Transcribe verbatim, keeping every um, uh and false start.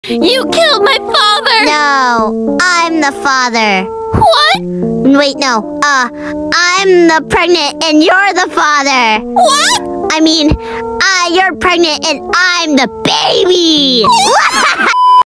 You killed my father! No, I'm the father. What? Wait, no. Uh, I'm the pregnant and you're the father. What? I mean, uh, you're pregnant and I'm the baby.